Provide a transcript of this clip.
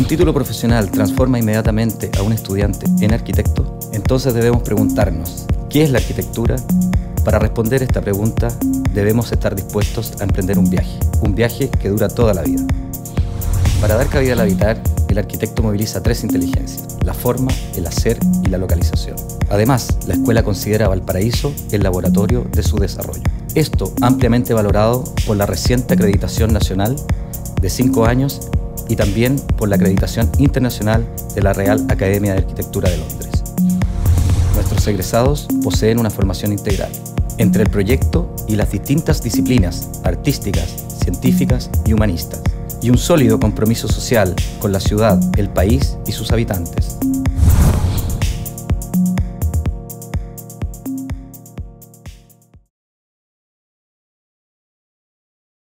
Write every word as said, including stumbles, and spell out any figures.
¿Un título profesional transforma inmediatamente a un estudiante en arquitecto? Entonces debemos preguntarnos, ¿qué es la arquitectura? Para responder esta pregunta, debemos estar dispuestos a emprender un viaje, un viaje que dura toda la vida. Para dar cabida al habitar, el arquitecto moviliza tres inteligencias: la forma, el hacer y la localización. Además, la escuela considera a Valparaíso el laboratorio de su desarrollo. Esto ampliamente valorado por la reciente acreditación nacional de cinco años y también por la acreditación internacional de la Real Academia de Arquitectura de Londres. Nuestros egresados poseen una formación integral entre el proyecto y las distintas disciplinas artísticas, científicas y humanistas, y un sólido compromiso social con la ciudad, el país y sus habitantes.